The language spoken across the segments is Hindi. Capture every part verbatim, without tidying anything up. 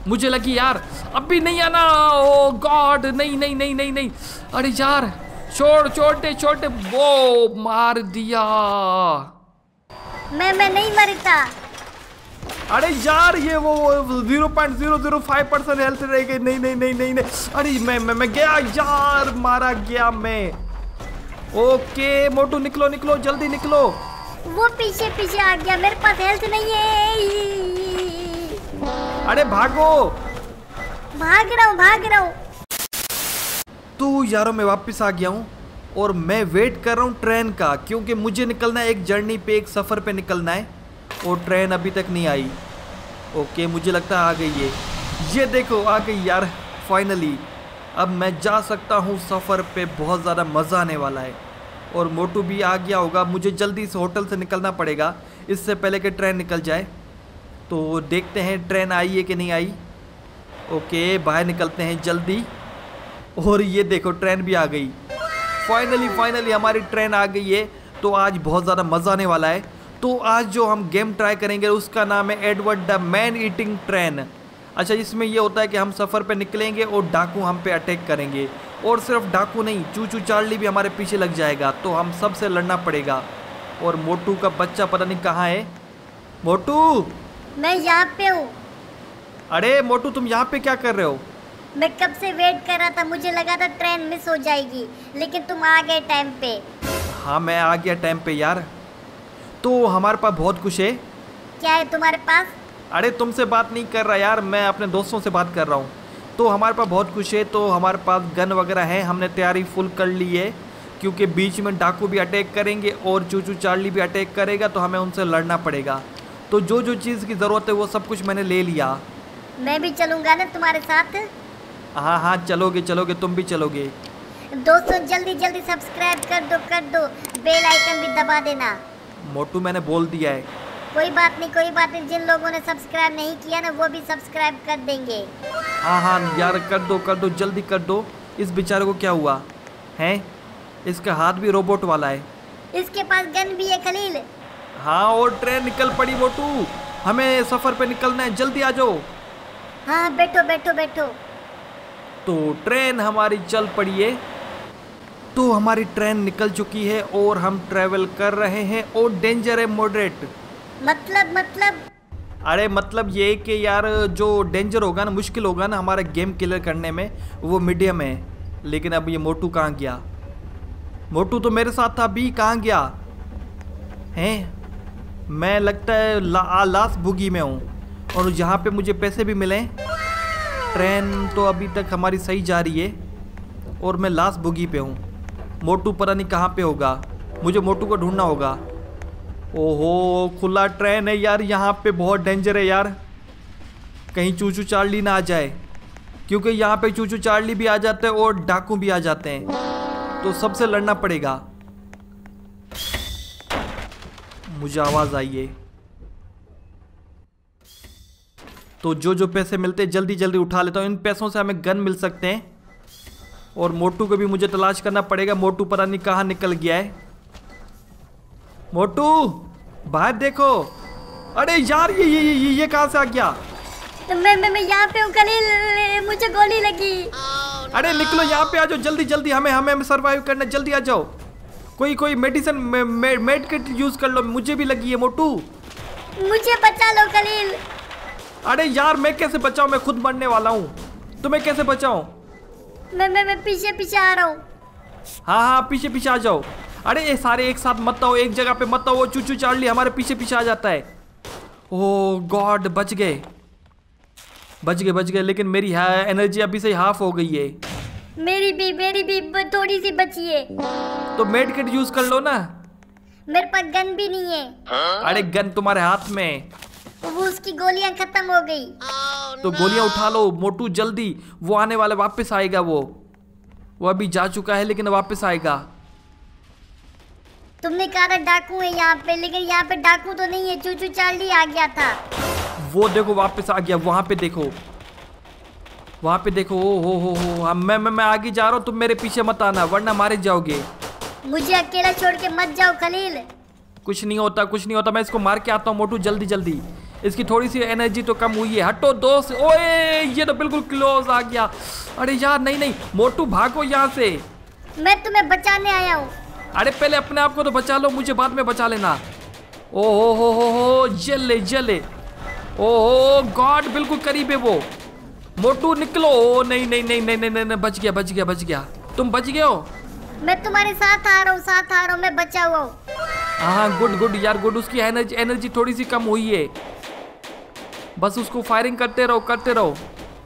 मुझे लगी यार अभी नहीं आना। ओ गॉड नहीं नहीं नहीं नहीं नहीं। अरे यार छोड़ छोटे छोटे वो मार दिया। मैं मैं नहीं मरता। अरे यार ये वो zero point zero zero five percent health रह गई। नहीं नहीं नहीं नहीं नहीं। अरे मैं मैं मैं गया यार, मारा गया मैं। ओके मोटू निकलो निकलो जल्दी निकलो। वो पीछे पीछे आ गया, मेरे पास हेल्थ नहीं है। अरे भागो। भाग रहा हूँ भाग रहा हूँ। तो यारों मैं वापस आ गया हूँ और मैं वेट कर रहा हूँ ट्रेन का, क्योंकि मुझे निकलना है एक जर्नी पे, एक सफ़र पे निकलना है और ट्रेन अभी तक नहीं आई। ओके मुझे लगता है आ गई है। ये देखो आ गई यार फाइनली। अब मैं जा सकता हूँ सफ़र पे, बहुत ज़्यादा मज़ा आने वाला है। और मोटू भी आ गया होगा। मुझे जल्दी से होटल से निकलना पड़ेगा इससे पहले कि ट्रेन निकल जाए। तो देखते हैं ट्रेन आई है कि नहीं आई। ओके बाहर निकलते हैं जल्दी। और ये देखो ट्रेन भी आ गई। फाइनली फाइनली हमारी ट्रेन आ गई है। तो आज बहुत ज़्यादा मज़ा आने वाला है। तो आज जो हम गेम ट्राई करेंगे उसका नाम है Edward the man eating train. अच्छा इसमें ये होता है कि हम सफ़र पे निकलेंगे और डाकू हम पे अटैक करेंगे। और सिर्फ डाकू नहीं, चूचू चार्ली भी हमारे पीछे लग जाएगा। तो हम सब से लड़ना पड़ेगा। और मोटू का बच्चा पता नहीं कहाँ है। मोटू मैं यहाँ पे हूँ। अरे मोटू तुम यहाँ पे क्या कर रहे हो? मैं कब से वेट कर रहा था, मुझे लगा था ट्रेन मिस हो जाएगी, लेकिन तुम आ गए टाइम पे। हाँ मैं आ गया टाइम पे यार। तो हमारे पास बहुत कुछ है। क्या है तुम्हारे पास? अरे तुमसे बात नहीं कर रहा यार, मैं अपने दोस्तों से बात कर रहा हूँ। तो हमारे पास बहुत कुछ है। तो हमारे पास गन वगैरह है, हमने तैयारी फुल कर ली है, क्योंकि बीच में डाकू भी अटैक करेंगे और चूचू चार्ली भी अटैक करेगा। तो हमें उनसे लड़ना पड़ेगा। तो जो जो चीज़ की ज़रूरत है वो सब कुछ मैंने ले लिया। मैं भी चलूँगा ना तुम्हारे साथ। हाँ हाँ चलोगे चलोगे, तुम भी चलोगे। दोस्तों जल्दी जल्दी सब्सक्राइब कर दो कर दो, बेल आइकन भी दबा देना। मोटू मैंने बोल दिया है। कोई बात नहीं कोई बात नहीं, जिन लोगों ने सब्सक्राइब नहीं किया ना वो भी सब्सक्राइब कर देंगे। हाँ हाँ यार कर दो कर दो जल्दी कर दो। इस बेचारे को क्या हुआ है? इसका हाथ भी रोबोट वाला है। इसके पास गन भी है खलील। हाँ और ट्रेन निकल पड़ी मोटू, हमें सफ़र पे निकलना है, जल्दी आ जाओ। हाँ बैठो बैठो बैठो। तो ट्रेन हमारी चल पड़ी है। तो हमारी ट्रेन निकल चुकी है और हम ट्रैवल कर रहे हैं। और डेंजर है मॉडरेट। मतलब मतलब अरे मतलब ये कि यार जो डेंजर होगा ना, मुश्किल होगा ना हमारा गेम क्लियर करने में, वो मीडियम है। लेकिन अब ये मोटू कहाँ गया? मोटू तो मेरे साथ था, अभी कहाँ गया हैं? मैं लगता है ला, लास्ट बुगी में हूँ और जहाँ पे मुझे पैसे भी मिले। ट्रेन तो अभी तक हमारी सही जा रही है और मैं लास्ट बुगी पे हूँ। मोटू पता नहीं कहाँ पे होगा, मुझे मोटू को ढूंढना होगा। ओहो खुला ट्रेन है यार, यहाँ पे बहुत डेंजर है यार, कहीं चूचू चार्ली ना आ जाए, क्योंकि यहाँ पे चूचू चार्ली भी आ जाते हैं और डाकू भी आ जाते हैं। तो सबसे लड़ना पड़ेगा। मुझे आवाज़ आई है। तो जो जो पैसे मिलते हैं जल्दी जल्दी उठा लेता हूँ। इन पैसों से हमें गन मिल सकते हैं। और मोटू को भी मुझे तलाश करना पड़ेगा। मोटू पता नहीं कहाँ निकल गया है। मोटू बाहर देखो। अरे यार ये ये ये, ये कहाँ से आ गया? मैं मैं मैं यहाँ पे हूँ खलील, मुझे गोली लगी। अरे निकलो यहाँ पे आ जाओ जल्दी जल्दी, हमें हमें हमें सरवाइव करना, जल्दी आ जाओ। कोई कोई medicine me, me, med kit use कर लो, मुझे भी लगी है। मोटू मुझे बचा लो खलील। अरे यार मैं कैसे बचाऊं, मैं खुद मरने वाला हूँ, तुम्हें कैसे बचाऊं? मैं मैं मैं पीछे पीछे आ रहा हूँ। हाँ हाँ पीछे पीछे आ जाओ। अरे ये सारे एक साथ मत आओ, एक जगह पे मत आओ। वो चूचू चार्ली हमारे पीछे पीछे आ जाता है। ओह गॉड बच गए बच गए बच गए। लेकिन मेरी एनर्जी अभी से हाफ हो गई है। मेरी भी मेरी भी थोड़ी सी बची है। तो मेड किट यूज कर लो ना। मेरे पास गन भी नहीं है। अरे गन तुम्हारे हाथ में, वो उसकी गोलियां खत्म हो गई। तो गोलियां उठा लो मोटू जल्दी, वो आने वाला वापस आएगा। वो वो अभी जा चुका है लेकिन वापस आएगा। तुमने कहा था डाकू है यहाँ पे, लेकिन यहाँ पे डाकू तो नहीं है, चूचू चार्ली आ गया था। वो देखो वापस आ गया। वहां पे देखो वहां पे देखो। ओ हो हो हो मैं मैं मैं आगे जा रहा हूँ, तुम मेरे पीछे मत आना वरना मारे जाओगे। मुझे अकेला छोड़ के मत जाओ खलील। कुछ नहीं होता कुछ नहीं होता, मैं इसको मार के आता हूँ मोटू जल्दी जल्दी। इसकी थोड़ी सी एनर्जी तो कम हुई है। हटो दोस्त। ओए ये तो बिल्कुल क्लोज आ गया। अरे यार नहीं नहीं मोटू भागो यहाँ से। मैं तुम्हें बचाने आया हूँ। अरे पहले अपने आप को तो बचा लो, मुझे बाद में बचा लेना। ओ हो हो हो हो जले जले। ओ हो गॉड बिल्कुल करीब है वो। मोटू निकलो। ओ नहीं नहीं नहीं नहीं नहीं नहीं बच गया बच गया बच गया। तुम बच गए हो? मैं तुम्हारे साथ आ रहा हूँ साथ आ रहा हूँ मैं बचा हुआ हूँ। हाँ गुड गुड यार गुड। उसकी एनर्जी एनर्जी थोड़ी सी कम हुई है, बस उसको फायरिंग करते रहो करते रहो।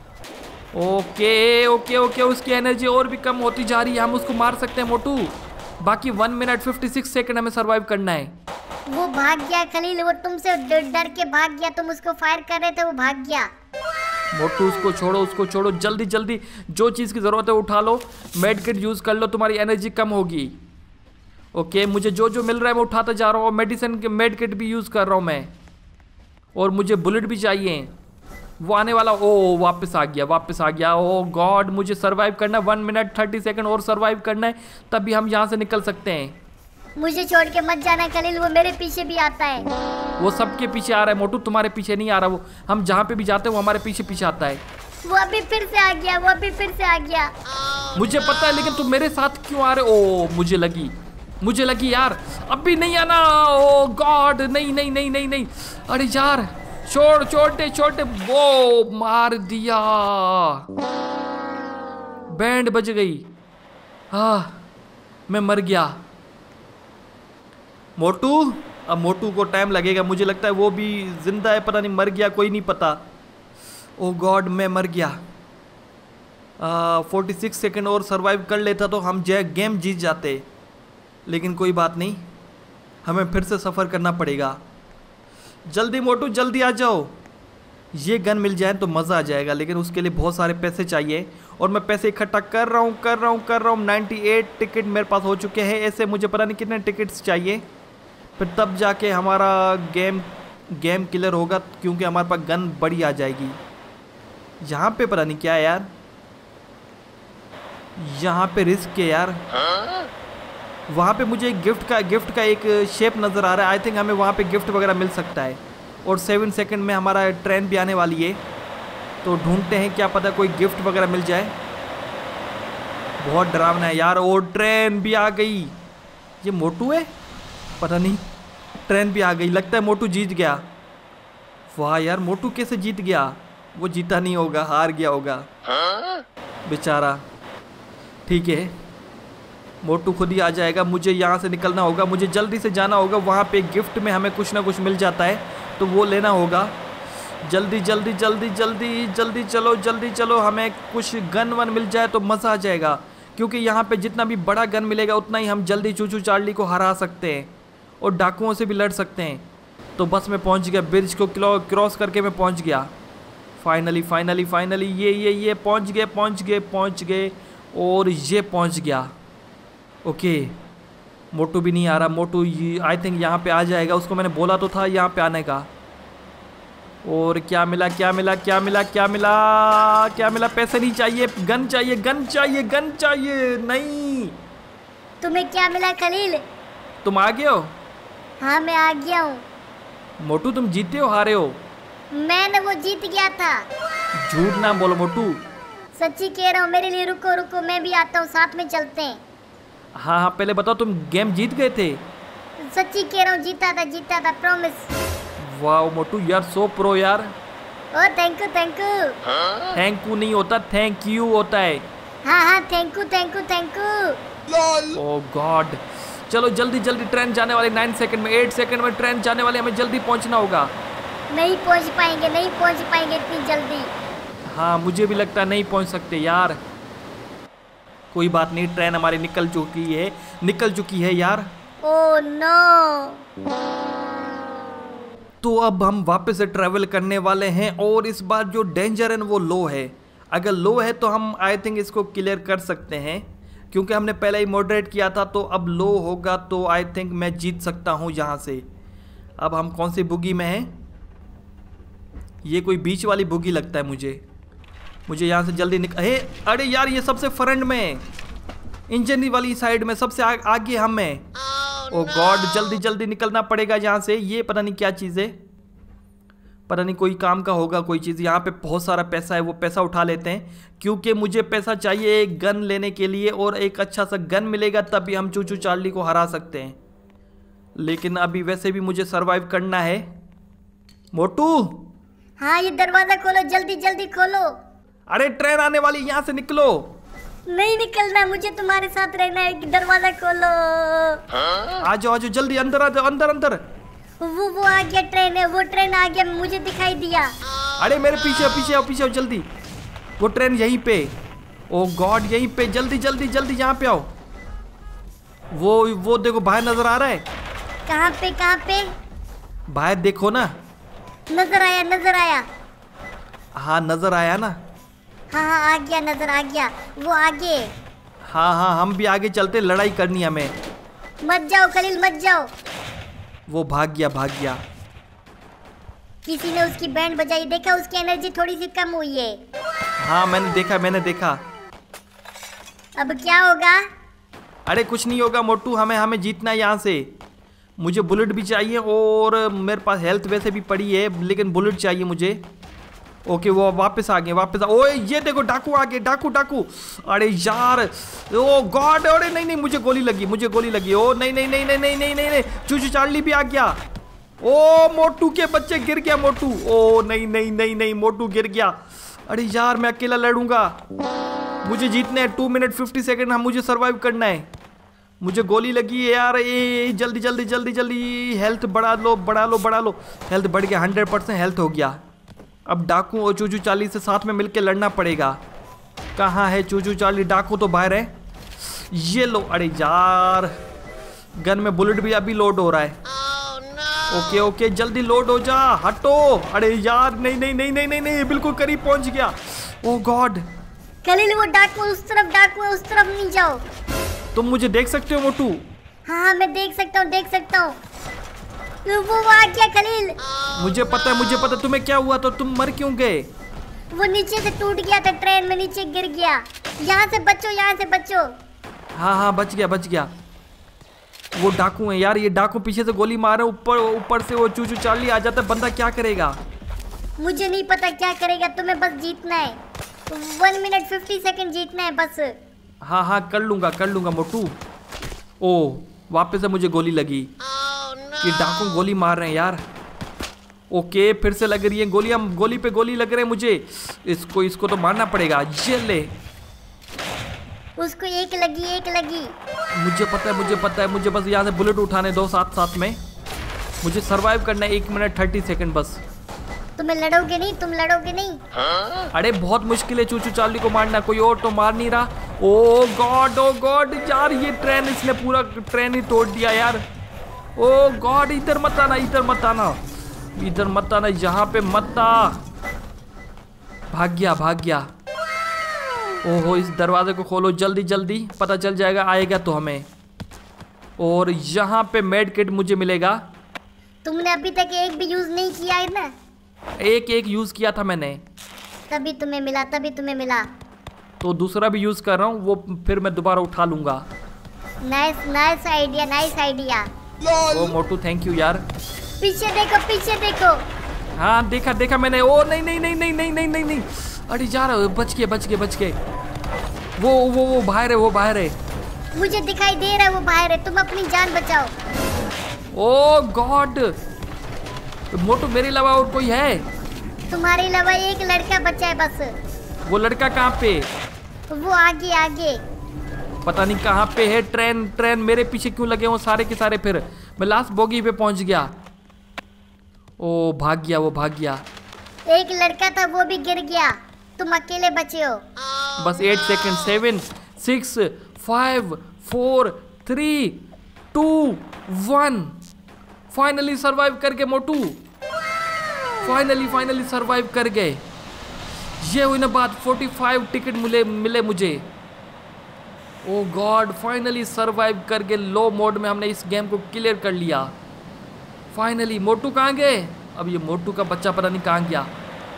ओके ओके ओके उसकी एनर्जी और भी कम होती जा रही है। हम उसको मार सकते हैं मोटू। बाकी one minute fifty six second हमें सरवाइव करना है। वो भाग गया खलील, वो तुमसे डर डर के भाग गया। तुम उसको फायर कर रहे थे वो भाग गया। मोटू उसको छोड़ो उसको छोड़ो जल्दी जल्दी। जो चीज़ की ज़रूरत है उठा लो, मेड किट यूज़ कर लो, तुम्हारी एनर्जी कम होगी। ओके मुझे जो जो मिल रहा है मैं उठाता जा रहा हूँ। मेडिसिन के मेड किट भी यूज़ कर रहा हूँ मैं, और मुझे बुलेट भी चाहिए। वो आने वाला। ओ वापस आ गया वापस आ गया। ओ गॉड मुझे सरवाइव करना है। वन मिनट थर्टी सेकेंड और सरवाइव करना है, तभी हम यहाँ से निकल सकते हैं। मुझे छोड़ के मत जाना खलील, वो मेरे पीछे भी आता है। वो सबके पीछे आ रहा है मोटू, तुम्हारे पीछे नहीं आ रहा। वो हम जहाँ पे भी जाते हैं वो हमारे पीछे पीछे आता है। वो अभी फिर से आ गया वो अभी फिर से आ गया। मुझे पता है लेकिन तुम मेरे साथ क्यों आ रहे? ओ मुझे लगी मुझे लगी यार अभी नहीं आना। ओ गॉड नहीं नहीं नहीं नहीं नहीं। अरे यार छोड़ छोटे छोटे। वो मार दिया, बैंड बज गई। हाँ मैं मर गया। मोटू अब मोटू को टाइम लगेगा, मुझे लगता है वो भी जिंदा है, पता नहीं मर गया कोई नहीं पता। ओ गॉड मैं मर गया। फोर्टी सिक्स सेकेंड और सरवाइव कर लेता तो हम जो गेम जीत जाते, लेकिन कोई बात नहीं, हमें फिर से सफ़र करना पड़ेगा। जल्दी मोटू जल्दी आ जाओ। ये गन मिल जाए तो मज़ा आ जाएगा, लेकिन उसके लिए बहुत सारे पैसे चाहिए और मैं पैसे इकट्ठा कर रहा हूँ कर रहा हूँ कर रहा हूँ। अट्ठानवे टिकट मेरे पास हो चुके हैं। ऐसे मुझे पता नहीं कितने टिकट्स चाहिए, फिर तब जाके हमारा गेम गेम क्लियर होगा, क्योंकि हमारे पास गन बड़ी आ जाएगी। यहाँ पे पता नहीं क्या है यार, यहाँ पे रिस्क है यार। वहाँ पे मुझे एक गिफ्ट का गिफ्ट का एक शेप नज़र आ रहा है। आई थिंक हमें वहाँ पे गिफ्ट वगैरह मिल सकता है। और सेवन सेकंड में हमारा ट्रेन भी आने वाली है, तो ढूंढते हैं, क्या पता कोई गिफ्ट वगैरह मिल जाए। बहुत डरावना है यार। और ट्रेन भी आ गई। ये मोटू है? पता नहीं, ट्रेन भी आ गई। लगता है मोटू जीत गया। वाह यार मोटू कैसे जीत गया? वो जीता नहीं होगा, हार गया होगा बेचारा। ठीक है मोटू खुद ही आ जाएगा। मुझे यहाँ से निकलना होगा, मुझे जल्दी से जाना होगा। वहाँ पे गिफ्ट में हमें कुछ ना कुछ मिल जाता है तो वो लेना होगा। जल्दी जल्दी जल्दी जल्दी जल्दी चलो जल्दी चलो। हमें कुछ गन वन मिल जाए तो मज़ा आ जाएगा, क्योंकि यहाँ पे जितना भी बड़ा गन मिलेगा उतना ही हम जल्दी चूचू चार्ली को हरा सकते हैं और डाकुओं से भी लड़ सकते हैं। तो बस मैं पहुँच गया, ब्रिज को क्रॉस करके मैं पहुँच गया। फाइनली फाइनली फाइनली ये ये ये पहुँच गए पहुँच गए पहुँच गए और ये पहुँच गया। ओके मोटू भी नहीं आ रहा। मोटू आई थिंक यहाँ पे आ जाएगा, उसको मैंने बोला तो था यहाँ पे आने का। और क्या मिला क्या मिला क्या मिला क्या मिला क्या मिला? पैसे नहीं चाहिए, गन चाहिए गन चाहिए गन चाहिए। नहीं तुम्हें क्या मिला खलील? तुम आ गए हो? हाँ मैं आ गया हूँ। मोटू तुम जीते हो हारे हो? मैंने वो जीत गया था। झूठ ना बोलो मोटू। सच्ची कह रहा हूँ, मेरे लिए रुको रुको, मैं भी आता हूँ, साथ में चलते हैं। हाँ हाँ पहले बताओ, तुम गेम जीत गए थे? सच्ची कह रहा हूँ, जीता था जीता था प्रॉमिस। वाह मोटू यार सो प्रो यार। Oh thank you thank you. Thank you नहीं होता, थैंक यू होता है। हाँ हाँ thank you thank you thank you. Oh god चलो जल्दी जल्दी, ट्रेन जाने वाली नाइन सेकंड में, एट सेकंड में ट्रेन जाने वाली, हमें जल्दी पहुंचना होगा। नहीं पहुंच पाएंगे नहीं पहुंच पाएंगे इतनी जल्दी। हाँ मुझे भी लगता है नहीं पहुंच सकते यार। कोई बात नहीं, ट्रेन हमारी निकल चुकी है निकल चुकी है यार। Oh no. तो अब हम वापस से ट्रैवल करने वाले हैं और इस बार जो डेंजर है वो लो है। अगर लो है तो हम आई थिंक इसको क्लियर कर सकते हैं, क्योंकि हमने पहले ही मॉडरेट किया था। तो अब लो होगा तो आई थिंक मैं जीत सकता हूँ यहाँ से। अब हम कौन सी बुगी में हैं? ये कोई बीच वाली बुगी लगता है मुझे। मुझे यहाँ से जल्दी निकल। हे अरे यार ये सबसे फ्रंट में, इंजन वाली साइड में सबसे आ, आगे हम हैं। ओ गॉड जल्दी जल्दी निकलना पड़ेगा यहाँ से। ये पता नहीं क्या चीज़ है। पता नहीं कोई काम का होगा कोई चीज़। यहाँ पे बहुत सारा पैसा है, वो पैसा उठा लेते हैं क्योंकि मुझे पैसा चाहिए एक गन लेने के लिए, और एक अच्छा सा गन मिलेगा तभी हम चूचू चार्ली को हरा सकते हैं। लेकिन अभी वैसे भी मुझे सरवाइव करना है। मोटू, हाँ ये दरवाजा खोलो, जल्दी जल्दी खोलो। अरे ट्रेन आने वाली, यहाँ से निकलो। नहीं निकलना, मुझे तुम्हारे साथ रहना है। दरवाजा खोलो। आ जाओ आ जाओ, जल्दी अंदर आ जाओ, अंदर अंदर। वो वो आ गया, ट्रेन है, वो ट्रेन आ गया, मुझे दिखाई दिया। अरे मेरे पीछे आओ, पीछे आओ, पीछे आओ जल्दी। वो ट्रेन यहीं पे, ओ गॉड यहीं पे, जल्दी जल्दी जल्दी यहाँ पे आओ। वो वो देखो बाहर नजर आ रहा है। कहाँ पे कहाँ पे? बाहर देखो ना। नजर आया नजर आया। हाँ नजर आया ना। हाँ हाँ आ गया, नजर आ गया। वो आगे। हाँ हाँ हम भी आगे चलते, लड़ाई करनी है हमें। मत जाओ खलील, मत जाओ। वो भाग गया भाग गया। किसी ने उसकी बैंड बजाई, देखा उसकी एनर्जी थोड़ी सी कम हुई है। हाँ मैंने देखा मैंने देखा। अब क्या होगा? अरे कुछ नहीं होगा मोटू, हमें हमें जीतना है यहाँ से। मुझे बुलेट भी चाहिए, और मेरे पास हेल्थ वैसे भी पड़ी है, लेकिन बुलेट चाहिए मुझे। ओके वो वापस आ गए, वापस आ। ओए ये देखो डाकू आ गए, डाकू डाकू। अरे यार, ओ गॉड, अरे नहीं नहीं मुझे गोली लगी, मुझे गोली लगी। ओ नहीं नहीं नहीं नहीं नहीं नहीं नहीं नहीं, चूचू चार्ली भी आ गया। ओ मोटू के बच्चे, गिर गया मोटू। ओ नहीं नहीं नहीं नहीं मोटू गिर गया। अरे यार मैं अकेला लड़ूंगा, मुझे जीतने हैं। टू मिनट फिफ्टी सेकेंड हम मुझे सर्वाइव करना है। मुझे गोली लगी है यार। ए जल्दी जल्दी जल्दी जल्दी हेल्थ बढ़ा लो बढ़ा लो बढ़ा लो। हेल्थ बढ़ गया, हंड्रेड परसेंट हेल्थ हो गया। अब डाकू और चूचू चार्ली से साथ में मिलकर लड़ना पड़ेगा। कहाँ है चूचू चार्ली? डाकू तो बाहर है, ये लो। अरे यार गन में बुलेट भी अभी लोड हो रहा है। oh, no. ओके ओके जल्दी लोड हो जा, हटो। अरे यार नहीं नहीं नहीं नहीं नहीं नहीं, बिल्कुल करीब पहुंच गया। ओह गॉड खलील, वो डाकू उस तरफ, डाकू उस तरफ नहीं जाओ। तुम मुझे देख सकते हो मोटू? हाँ हाँ मैं देख सकता हूँ, देख सकता हूँ। वो आ गया खलील। मुझे पता है मुझे पता है। तुम्हें क्या हुआ? तो तुम मर क्यों गए? वो नीचे से टूट गया था, ट्रेन में नीचे गिर गया। यहाँ से बचो, यहाँ से बचो। हाँ हाँ बच गया बच गया। वो डाकू है यार, ये डाकू पीछे से गोली मारे, ऊपर ऊपर से वो चूचू चार्ली आ जाता है। बंदा क्या करेगा? मुझे नहीं पता क्या करेगा, तुम्हें बस जीतना है। वन मिनट फिफ्टी सेकेंड जीतना है बस। हाँ हाँ कर लूंगा कर लूंगा मोटू। ओ वापस से मुझे गोली लगी। oh, no. ये डाकू गोली मार रहे हैं यार। ओके फिर से लग रही है गोली, हम गोली पे गोली लग रहे हैं मुझे। इसको इसको तो मारना पड़ेगा। ये ले, उसको एक लगी एक लगी। मुझे पता है मुझे पता है मुझे बस यहाँ से बुलेट उठाने दो साथ साथ में। मुझे सरवाइव करना है एक मिनट थर्टी सेकंड बस। तुम्हें लड़ोगे नहीं, तुम लड़ोगे नहीं। हाँ? अरे बहुत मुश्किल है चूचू चार्ली को मारना, कोई और तो मार नहीं रहा। ओ गॉड ओ गॉड यार, ये ट्रेन इसने पूरा ट्रेन ही तोड़ दिया यार। ओ गॉड इधर मत आना, इधर मत आना, इधर मत आना, यहाँ पे मत आ। भाग गया भाग गया। ओहो इस दरवाजे को खोलो जल्दी जल्दी, पता चल जाएगा आएगा तो हमें। और यहाँ पे मेड किट मुझे मिलेगा। तुमने अभी तक एक भी यूज नहीं किया है ना? एक एक यूज किया था मैंने, तभी तुम्हें मिला, तभी तुम्हें मिला। तो दूसरा भी यूज कर रहा हूँ, वो फिर मैं दोबारा उठा लूंगा। Nice nice idea, nice idea. Oh मोटू थैंक यू यार। पीछे देखो पीछे देखो। हाँ देखा देखा मैंने। ओ नहीं नहीं नहीं नहीं नहीं नहीं नहीं नहीं, अरे यार बच गए बच गए बच गए। वो वो वो बाहर है, वो बाहर है। मुझे दिखाई दे रहा है वो बाहर है, तुम अपनी जान बचाओ। ओ गॉड मोटू मेरे अलावा और कोई है? तुम्हारे अलावा एक लड़का बचा है बस। वो लड़का कहाँ पे? वो आगे आगे, पता नहीं कहाँ पे है। ट्रेन ट्रेन मेरे पीछे क्यों लगे हो सारे के सारे? फिर मैं लास्ट बोगी पे पहुंच गया। ओ भाग गया वो भाग गया। एक लड़का था वो भी गिर गया, तुम अकेले बचे हो। बस eight second. Seven six five four three two one. Finally survive कर गए मोटू, फाइनली फाइनली सरवाइव कर गए। ये हुई ना बात, फोर्टी फाइव टिकट मिले मिले मुझे। ओ गॉड फाइनली सरवाइव कर गए। लो मोड में हमने इस गेम को क्लियर कर लिया फाइनली। मोटू कहाँ गए? अब ये मोटू का बच्चा पता नहीं कहाँ गया।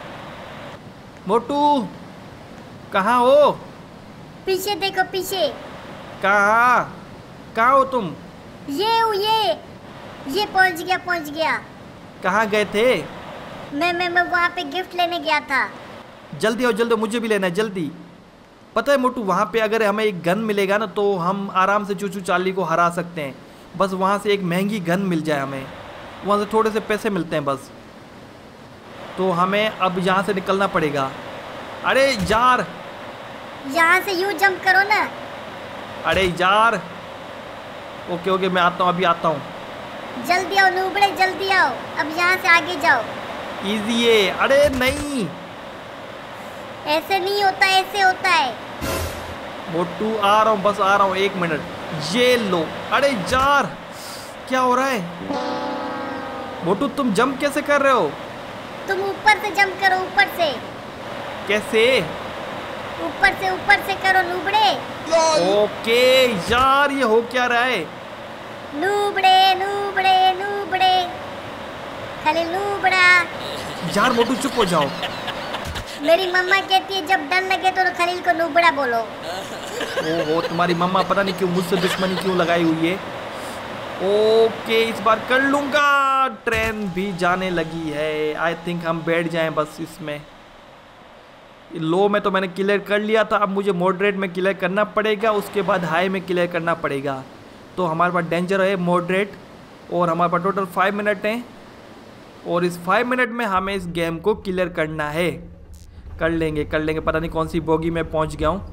मोटू कहाँ हो? पीछे देखो पीछे। कहाँ कहाँ हो तुम? ये हूँ ये ये पहुंच गया पहुंच गया। कहाँ गए थे? मैं मैं मैं वहाँ पे गिफ्ट लेने गया था। जल्दी आओ जल्दी, मुझे भी लेना है जल्दी। पता है मोटू, वहाँ पे अगर हमें एक गन मिलेगा ना तो हम आराम से चूचू चार्ली को हरा सकते हैं। बस वहाँ से एक महंगी गन मिल जाए हमें, वहाँ से थोड़े से पैसे मिलते हैं बस। तो हमें अब यहाँ से निकलना पड़ेगा। अरे यार, यहाँ से यूँ जंप करो ना। अरे यार, ओके ओके मैं आता हूँ, अभी आता हूँ। जल्दी आओ नूबड़े, जल्दी आओ, अब यहाँ से आगे जाओ। इजी है। अरे नहीं, ऐसे नहीं होता, ऐसे होता है। मोटू आ रहा हूँ, बस आ रहा हूँ, एक मिनट। ये लो। अरे यार, क्या हो रहा है मोटू? तुम जंप कैसे कर रहे हो? तुम ऊपर से जंप करो, ऊपर से। कैसे? ऊपर से ऊपर से करो नूबड़े। ओके यार, ये हो क्या रहा है? नूबड़े नूबड़े नूबड़े, खाली नूबड़ा। यार मोटू चुप हो जाओ। मेरी मम्मा कहती है जब डर लगे तो खलील को नूबड़ा बोलो। ओहो, तुम्हारी मम्मा पता नहीं क्यों मुझसे दुश्मनी क्यों लगाई हुई है। ओके, इस बार कर लूँगा। ट्रेन भी जाने लगी है। आई थिंक हम बैठ जाएं बस इसमें। लो में तो मैंने क्लियर कर लिया था, अब मुझे मॉडरेट में क्लियर करना पड़ेगा, उसके बाद हाई में क्लियर करना पड़ेगा। तो हमारे पास डेंजर है, मॉडरेट, और हमारे पास टोटल फाइव मिनट हैं। और इस फाइव मिनट में हमें इस गेम को क्लियर करना है। कर लेंगे कर लेंगे। पता नहीं कौन सी बोगी में पहुंच गया हूँ।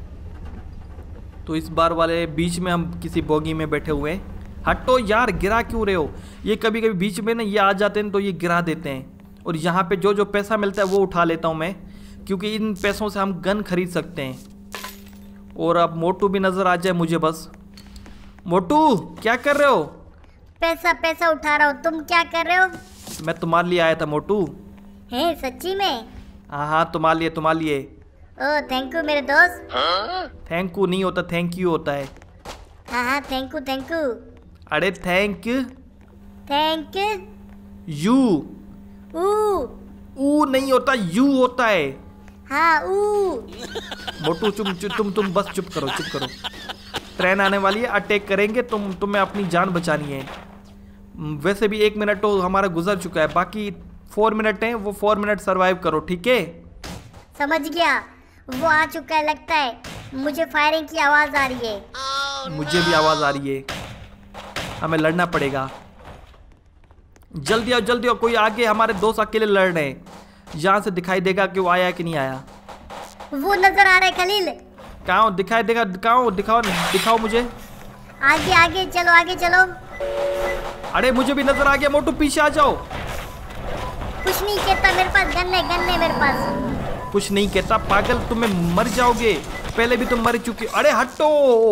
तो इस बार वाले बीच में हम किसी बोगी में बैठे हुए हैं। हटो यार, गिरा क्यों रहे हो? ये कभी कभी बीच में ना ये आ जाते हैं तो ये गिरा देते हैं। और यहाँ पे जो जो पैसा मिलता है वो उठा लेता हूँ मैं, क्योंकि इन पैसों से हम गन खरीद सकते हैं। और अब मोटू भी नज़र आ जाए मुझे बस। मोटू क्या कर रहे हो? पैसा पैसा उठा रहा हूँ। तुम क्या कर रहे हो? मैं तुम्हारे लिए आया था मोटू। हैं सच्ची में? हाँ हाँ, तुम्हारे लिए तुम्हारे लिए। ओह थैंक यू मेरे दोस्त। थैंक यू नहीं होता, थैंक यू होता है। हाँ हाँ थैंक यू थैंक यू। अरे थैंक थैंक यू। ऊ ऊ नहीं होता, यू होता है। हाँ ऊ। मोटू तुम तुम तुम बस चुप करो, चुप करो। ट्रेन आने वाली है, अटैक करेंगे। तुम तुम्हें अपनी जान बचानी है। वैसे भी एक मिनट तो हमारा गुजर चुका है, बाकी फोर मिनट हैं, वो फोर मिनट सरवाइव करो, ठीक है? समझ गया, वो आ चुका है लगता है। मुझे फायरिंग की आवाज़ आ रही है। oh, मुझे भी आवाज़ आ रही है। हमें लड़ना पड़ेगा। जल्दी आओ जल्दी आओ, कोई आगे, हमारे दोस्त अकेले लड़ रहे हैं। यहाँ से दिखाई देगा कि वो आया कि नहीं आया। वो नजर आ रहा है खलील। कहाँ दिखाई देगा? कहाँ? दिखाओ दिखाओ मुझे। आगे आगे चलो, आगे चलो। अरे मुझे भी नजर आ गया। मोटू पीछे आ जाओ। कुछ नहीं कहता, मेरे पास गन है, गन है मेरे पास। कुछ नहीं कहता पागल, तुम्हें मर जाओगे। पहले भी तुम मर चुके। अरे हटो,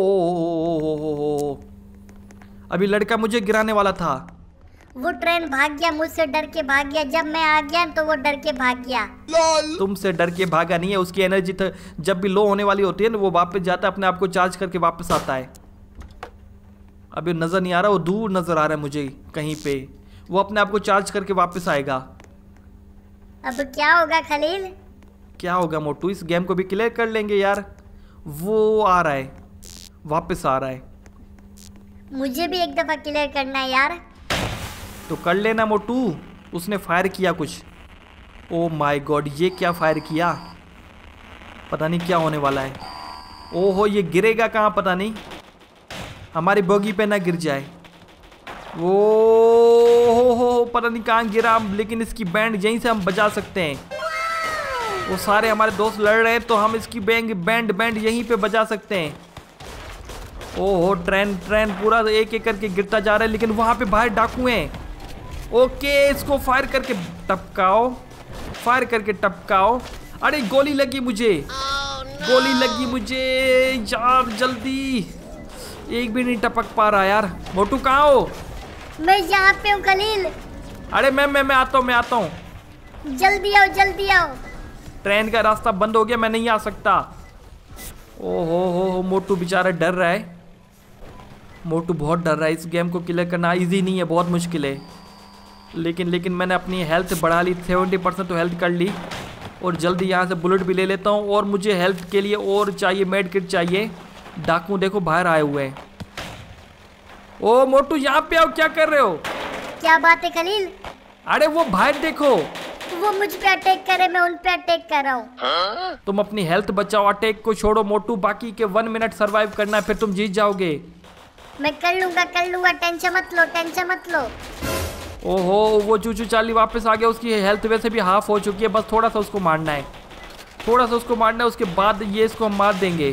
अभी लड़का मुझे गिराने वाला था। वो ट्रेन भाग गया, मुझसे डर के भाग गया। जब मैं आ गया तो वो डर के भाग गया। तुमसे डर के भागा नहीं है, उसकी एनर्जी तो जब भी लो होने वाली होती है ना, वो वापस जाता है, अपने आप को चार्ज करके वापस आता है। अभी नजर नहीं आ रहा, वो दूर नजर आ रहा है मुझे कहीं पे। वो अपने आप को चार्ज करके वापस आएगा। अब क्या होगा खलील? क्या होगा मोटू? इस गेम को भी क्लियर कर लेंगे यार। वो आ रहा है, वापस आ रहा है। मुझे भी एक दफा क्लियर करना है यार। तो कर लेना मोटू। उसने फायर किया कुछ। ओ माय गॉड, ये क्या फायर किया? पता नहीं क्या होने वाला है। ओहो, ये गिरेगा कहाँ पता नहीं, हमारी बोगी पे ना गिर जाए। ओ हो हो, पता नहीं कहाँ गिरा, लेकिन इसकी बैंड यहीं से हम बजा सकते हैं। वो सारे हमारे दोस्त लड़ रहे हैं तो हम इसकी बैंड बैंड बैंड यहीं पे बजा सकते हैं। ओहो, ट्रेन ट्रेन पूरा एक एक करके गिरता जा रहा है, लेकिन वहाँ पे बाहर डाकू हैं। ओके, इसको फायर करके टपकाओ, फायर करके टपकाओ। अरे गोली लगी मुझे, गोली लगी मुझे यार। जल्दी, एक भी नहीं टपक पा रहा यार। मोटू कहाँ हो? मैं यहाँ पे हूँ खलील। अरे मैं मैं मैं आता हूँ, मैं आता हूँ। जल्दी आओ, जल्दी आओ। ट्रेन का रास्ता बंद हो गया, मैं नहीं आ सकता। ओ हो हो हो, मोटू बेचारा डर रहा है। मोटू बहुत डर रहा है। इस गेम को क्लियर करना इजी नहीं है, बहुत मुश्किल है। लेकिन लेकिन मैंने अपनी हेल्थ बढ़ा ली, सेवेंटी परसेंट तो हेल्थ कर ली। और जल्दी यहाँ से बुलेट भी ले लेता हूँ। और मुझे हेल्थ के लिए और चाहिए, मेड किट चाहिए। डाकू देखो बाहर आए हुए हैं। ओ मोटू, यहाँ पे आओ, क्या कर रहे हो? क्या बात है खलील? अरे वो बाहर देखो, वो मुझ पे अटैक करे, मैं उन पे अटैक कर रहा हूँ। तुम अपनी हेल्थ बचाओ, अटैक को छोड़ो मोटू, बाकी के वन मिनट सरवाइव करना है, फिर तुम जीत जाओगे। मैं कर लूंगा कर लूंगा, टेंशन मत लो टेंशन मत लो। ओहो, वो चूचू चार्ली वापस आ गया, उसकी हेल्थ वैसे भी हाफ हो चुकी है, बस थोड़ा सा उसको मारना है, थोड़ा सा उसको मारना है, उसके बाद ये इसको हम मार देंगे।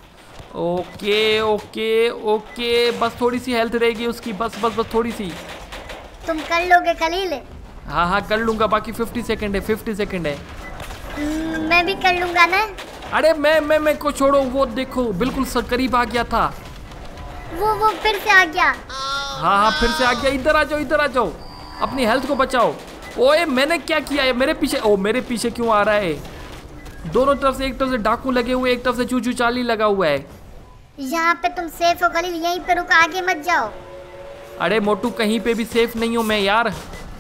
ओके ओके ओके, बस थोड़ी सी हेल्थ रहेगी उसकी, बस बस बस थोड़ी सी। तुम कर लोगे खलील? हाँ हाँ कर लूंगा, बाकी फिफ्टी सेकंड है, फिफ्टी सेकंड है। हम्म, मैं भी कर लूंगा ना। अरे मैं मैं मैं को छोड़ो, वो देखो बिल्कुल करीब आ गया था। वो वो फिर से आ गया। हाँ हाँ फिर से आ गया, इधर आ जाओ इधर आ जाओ, अपनी हेल्थ को बचाओ। ओए मैंने क्या किया है, मेरे पीछे, ओ मेरे पीछे क्यों आ रहा है? दोनों तरफ से, एक तरफ से डाकू लगे हुए, एक तरफ से चूचू चाली लगा हुआ है। यहाँ पे तुम सेफ हो खलील, यहीं पे रुको, आगे मत जाओ। अरे मोटू कहीं पे भी सेफ नहीं हूँ मैं यार,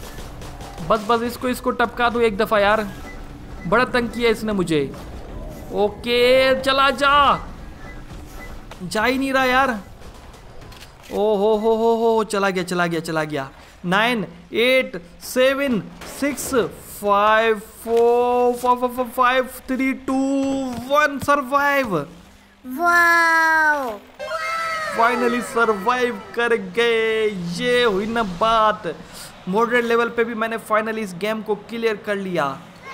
बस बस इसको इसको टपका दो एक दफा यार, बड़ा तंग किया इसने मुझे। ओके चला जा, जा ही नहीं रहा यार। ओ हो हो हो हो, चला गया चला गया चला गया। Nine eight seven six five four five three two one, survive. Wow, finally survive कर गए, ये हुई ना बात। मॉडरेट लेवल पे भी मैंने फाइनली इस गेम को क्लियर कर लिया,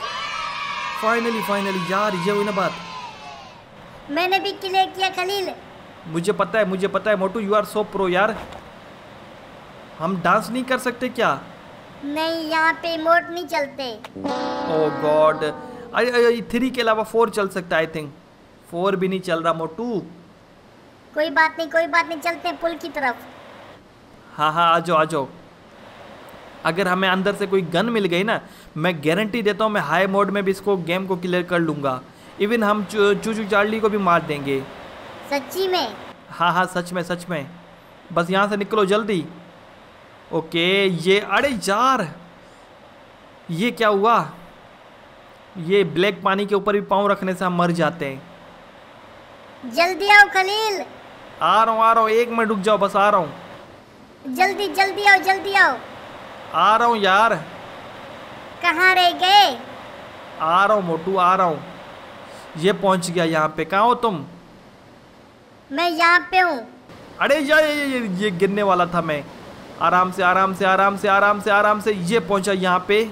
फाइनली फाइनली यार, ये हुई ना बात। मैंने भी क्लियर किया खलील। मुझे पता है मुझे पता है मोटू, यू आर सो प्रो यार। हम डांस नहीं कर सकते क्या? नहीं, यहाँ पे इमोट नहीं चलते। ओह गॉड, अरे थ्री के अलावा फोर चल सकता है आई थिंक, फोर भी नहीं चल रहा मोटू। कोई बात नहीं कोई बात नहीं, चलते हैं पुल की तरफ। हाँ हाँ आ जाओ आ जाओ। अगर हमें अंदर से कोई गन मिल गई ना, मैं गारंटी देता हूँ मैं हाई मोड में भी इसको गेम को क्लियर कर लूँगा। इवन हम चूचू चार्ली को भी मार देंगे। सच्ची में? हाँ हाँ सच में सच में, बस यहाँ से निकलो जल्दी। ओके ये, अरे यार ये क्या हुआ? ये ब्लैक पानी के ऊपर भी पाँव रखने से हम मर जाते हैं। जल्दी आओ खलील। आ रहा हूँ आ रहा हूँ, एक मिनट रुक जाओ, बस आ रहा हूँ। जल्दी जल्दी आओ जल्दी आओ। आ रहा हूँ यार। कहाँ रह गए? आ रहा हूँ मोटू आ रहा हूँ, ये पहुँच गया यहाँ पे। कहाँ हो तुम? मैं यहाँ पे हूँ। अरे यार ये, ये, ये गिरने वाला था मैं। आराम से आराम से आराम से आराम से आराम से ये पहुँचा यहाँ पे।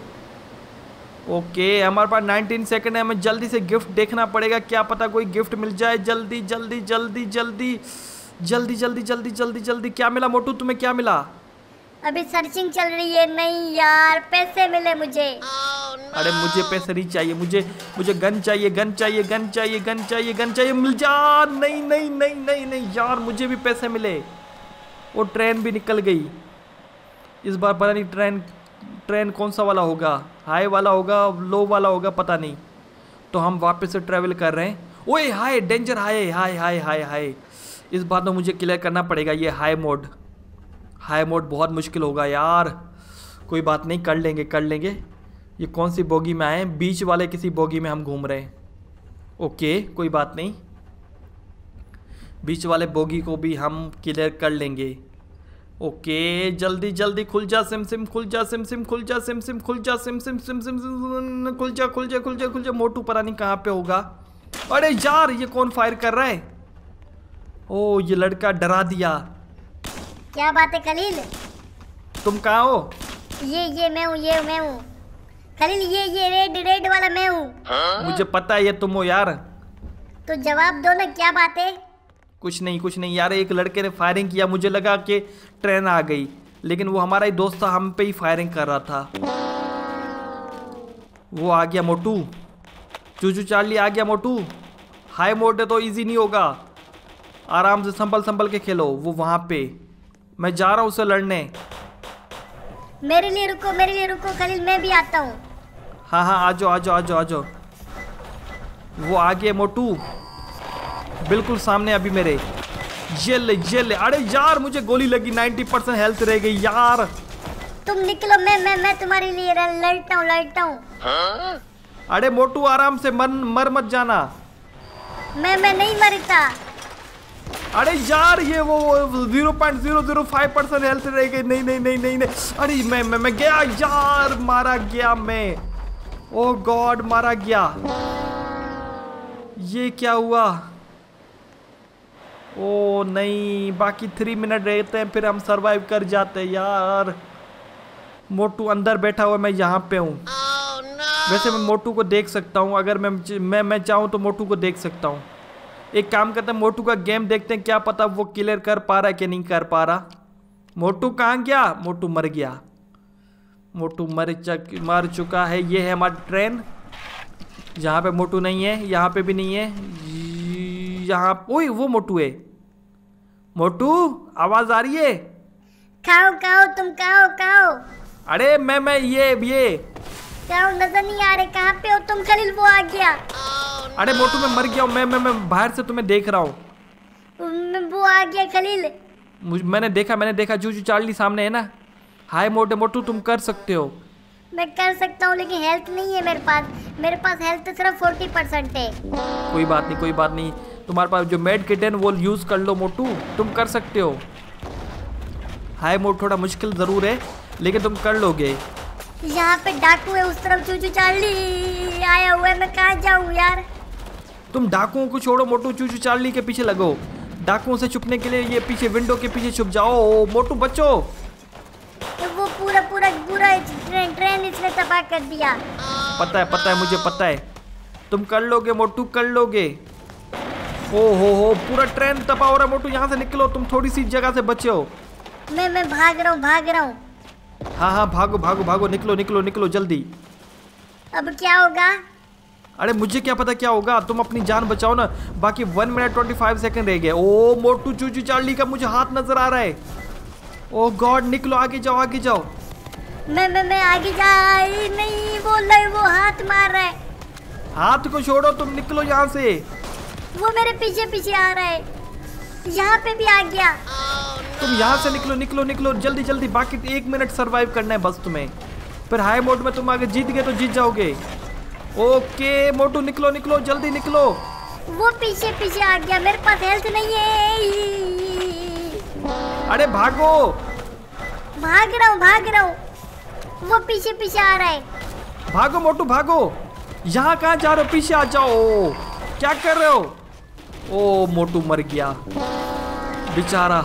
ओके हमारे पास नाइनटीन सेकंड है, हमें जल्दी से गिफ्ट देखना पड़ेगा, क्या पता कोई गिफ्ट मिल जाए। जल्दी जल्दी जल्दी जल्दी जल्दी जल्दी जल्दी जल्दी जल्दी। क्या मिला मोटू, तुम्हें क्या मिला? अभी सर्चिंग चल रही है। नहीं यार, पैसे मिले मुझे। oh, no. अरे मुझे पैसे नहीं चाहिए, मुझे मुझे गन चाहिए गन चाहिए गन चाहिए गन चाहिए गन चाहिए, मिल जा। नहीं नहीं नहीं नहीं नहीं यार, मुझे भी पैसे मिले। वो ट्रेन भी निकल गई। इस बार पता नहीं ट्रेन ट्रेन कौन सा वाला होगा, हाई वाला होगा लो वाला होगा, पता नहीं। तो हम वापस से ट्रैवल कर रहे हैं। ओए हाय, danger high high high high high. इस बार तो मुझे क्लियर करना पड़ेगा ये हाई मोड। हाई मोड बहुत मुश्किल होगा यार, कोई बात नहीं, कर लेंगे कर लेंगे। ये कौन सी बोगी में आए? बीच वाले किसी बोगी में हम घूम रहे हैं। ओके कोई बात नहीं, बीच वाले बोगी को भी हम क्लियर कर लेंगे। ओके जल्दी जल्दी खुल जा सिम सिम, खुल जा सिम सिम, खुल जा सिम सिम, खुल जा सिम सिम सिम सिम सिम, खुल जा खुल जा खुल जा खुल जा। मोटू पता नहीं कहाँ पे होगा। अरे यार ये कौन फायर कर रहा है? ओ ये लड़का डरा दिया। क्या बात है खलील? तुम कहाँ हो? ये ये मैं हूँ ये मैं हूँ खलील, ये ये रेड रेड वाला मैं हूँ। मुझे पता है ये तुम हो यार। तो जवाब दो ना, क्या बात है? कुछ नहीं कुछ नहीं यार, एक लड़के ने फायरिंग किया, मुझे लगा कि ट्रेन आ गई, लेकिन वो हमारा ही दोस्त था, हम पे ही फायरिंग कर रहा था। वो आ गया मोटू, चूचू चार्ली आ गया मोटू। हाई मोड है तो इजी नहीं होगा, आराम से संभल संभल के खेलो। वो वहाँ पे, मैं जा रहा हूँ उसे लड़ने। मेरे लिए रुको मेरे लिए रुको खलील, मैं भी आता हूँ। हाँ हाँ आ जाओ आ जाओ आ जाओ आ जाओ। वो आ गया मोटू, बिल्कुल सामने अभी मेरे। ये ले ये ले। अरे यार मुझे गोली लगी, नाइन्टी परसेंट हेल्थ रह गई यार। तुम निकलो, मैं मैं मैं तुम्हारे लिए लड़ता हूँ लड़ता हूँ। अरे मोटू आराम से, मर मर मत जाना। मैं मैं नहीं मरता। अरे यार ये वो zero point zero zero five percent health रह गई। नहीं नहीं नहीं नहीं नहीं। अरे मैं मैं मैं गया यार, मारा गया मैं। ओ गॉड, मारा गया। ये क्या हुआ? ओ नहीं, बाकी थ्री मिनट रहते हैं फिर हम सरवाइव कर जाते हैं यार। मोटू अंदर बैठा हुआ, मैं यहाँ पे हूँ। oh, no! वैसे मैं मोटू को देख सकता हूँ, अगर मैं मैं मैं चाहूँ तो मोटू को देख सकता हूँ। एक काम करते हैं, मोटू का गेम देखते हैं, क्या पता वो क्लियर कर पा रहा है कि नहीं कर पा रहा। मोटू कहाँ गया? मोटू मर गया। मोटू मर चक मर चुका है। ये है हमारी ट्रेन। यहाँ पे मोटू नहीं है, यहाँ पे भी नहीं है, यहाँ। ओए वो मोटू है। मोटू आवाज आ रही है? खाओ खाओ, तुम खाओ खाओ। अरे मैं मैं ये ये खाओ, नजर नहीं आ रहे। कहाँ पे हो तुम खलील? वो आ गया। अरे मोटू मैं मर गया हूँ। मैं मैं मैं बाहर से तुम्हें देख रहा हूँ। वो आ गया खलील। मुझ मैंने देखा मैंने देखा जूजू चार्ली सामने है ना। हाय मोटे मोटू, तुम कर सकते हो। मैं कर सकता हूँ लेकिन हेल्थ नहीं है मेरे पास। मेरे पास हेल्थ तो सिर्फ फोर्टी परसेंट है। कोई बात नहीं कोई बात नहीं, तुम्हारे पास जो मेड किट है वो यूज कर लो मोटू, तुम कर सकते हो। हाय मोटू, थोड़ा मुश्किल जरूर है लेकिन तुम कर लोगे। यहाँ पे डाकू है, उस तरफ चूचू चार्ली आया हुआ है। मैं कहाँ जाऊँ यार? तुम डाकुओं को छोड़ो मोटू, चूचू चार्ली के पीछे लगो। डाकुओं से छुपने के लिए ये पीछे विंडो के पीछे छुप जाओ। मोटू बचो। तो वो पूरा पूरा पूरा ट्रेन ट्रेन इसने तबाह कर दिया। पता है पता है मुझे पता है, तुम कर लोगे मोटू, कर लोगे। ओ हो हो, पूरा ट्रेन तबाह हो रहा है मोटू। यहाँ से निकलो, तुम थोड़ी सी जगह से बचे हो। मैं मैं भाग रहा हूँ भाग रहा हूँ। हाँ हाँ भागो भागो भागो, निकलो निकलो निकलो जल्दी। अब क्या होगा? अरे मुझे क्या पता क्या होगा, तुम अपनी जान बचाओ ना। बाकी one minute twenty five second रह गए। ओ मोटू चूचू चार्ली का मुझे हाथ नजर आ रहा है। ओ गॉड, निकलो, आगे जाओ आगे जाओ। मैं मैं मैं आगे जा नहीं बोल रहा है, वो हाथ मार रहा है। हाथ को छोड़ो, तुम निकलो यहाँ से। वो मेरे पीछे पीछे आ रहा है। यहाँ पे भी आ गया। तुम यहाँ से निकलो निकलो निकलो जल्दी जल्दी। बाकी एक मिनट सरवाइव करना है बस तुम्हें। फिर हाई मोड में तुम आगे जीत गए तो जीत जाओगे। ओके मोटू, निकलो निकलो जल्दी निकलो। वो पीछे पीछे आ गया, मेरे पास हेल्थ नहीं है। अरे भागो। भाग रहा हूँ भाग रहा हूँ, वो पीछे पीछे आ रहा है। भागो मोटू भागो। यहाँ कहाँ जा रहे हो? पीछे आ जाओ। क्या कर रहे हो? ओ मोटू मर गया बेचारा।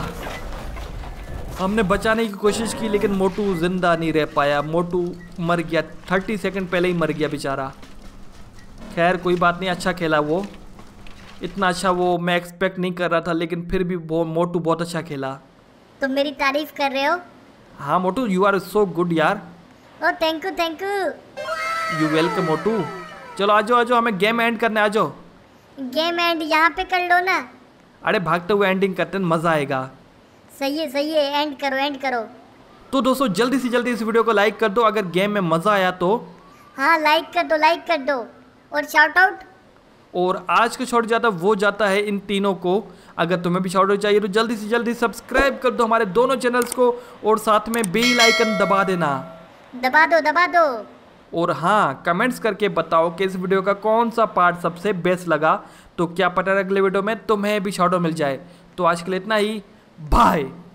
हमने बचाने की कोशिश की लेकिन मोटू जिंदा नहीं रह पाया। मोटू मर गया, थर्टी सेकंड पहले ही मर गया बेचारा। खैर कोई बात नहीं, अच्छा खेला वो। इतना अच्छा वो मैं एक्सपेक्ट नहीं कर रहा था, लेकिन फिर भी वो मोटू बहुत अच्छा खेला। तुम मेरी तारीफ कर रहे हो? हाँ मोटू, यू आर सो गुड यार। Oh thank you thank you. You welcome मोटू। चलो आ जाओ आ जाओ, हमें गेम एंड करने आ जाओ। गेम एंड यहाँ पे कर लो ना। अरे भागते हुए एंडिंग करते हैं, मज़ा आएगा। सही है सही है, एंड करो एंड करो। तो दोस्तों जल्दी से जल्दी इस वीडियो को लाइक कर दो अगर गेम में मज़ा आया तो। हाँ लाइक कर दो लाइक कर दो, और शाउट आउट। और आज का शॉट जाता वो जाता है इन तीनों को। अगर तुम्हें भी शॉट आउट चाहिए तो जल्दी से जल्दी सब्सक्राइब कर दो हमारे दोनों चैनल्स को, और साथ में बेल आइकन दबा देना। दबा दो दबा दो। और हाँ, कमेंट्स करके बताओ कि इस वीडियो का कौन सा पार्ट सबसे बेस्ट लगा, तो क्या पता अगले वीडियो में तुम्हें भी शॉट आउट मिल जाए। तो आज के लिए इतना ही, बाय।